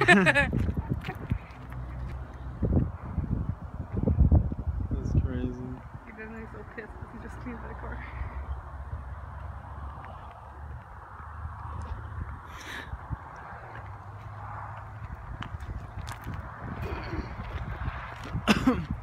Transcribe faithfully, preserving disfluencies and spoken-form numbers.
That's crazy. He doesn't so pissed because he just cleaned the car. Ahem.